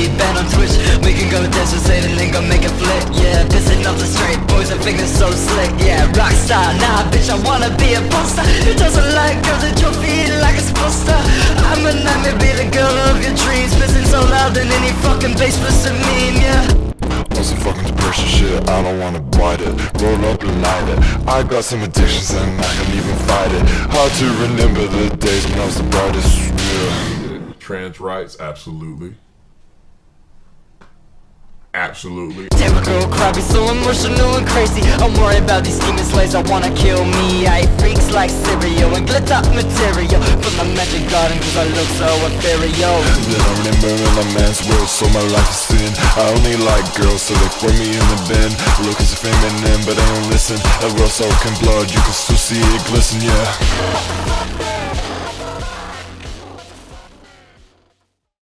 me, ban on Twitch. We can go dance with Satan and go make it flip. Yeah, pissing off the straight boys and think they're so slick. Yeah, rockstar, nah bitch, I wanna be a poster. Who doesn't like girls that your feet like a poster? I'ma let me be the girl of your dreams. Pissing so loud than any fucking bass listen mean, yeah. On some fucking depression shit, I don't wanna bite it. Roll up and light it. I got some addictions and I can't even fight it. Hard to remember the days when I was the brightest, yeah. Trans rights, absolutely. Absolutely. Typical crappy, so emotional and crazy. I'm worried about these demon slaves that wanna kill me. I eat freaks like cereal and glitter material from the magic garden cause I look so ethereal. Then I remember in a man's world, so my life is thin. I only like girls, so they throw me in the bin. Look as if feminine, but they don't listen. That world so can blood, you can still see it glisten, yeah.